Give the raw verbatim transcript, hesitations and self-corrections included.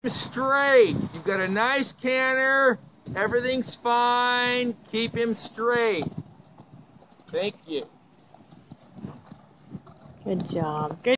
Straight. You've got a nice canter. Everything's fine. Keep him straight. Thank you. Good job. Good.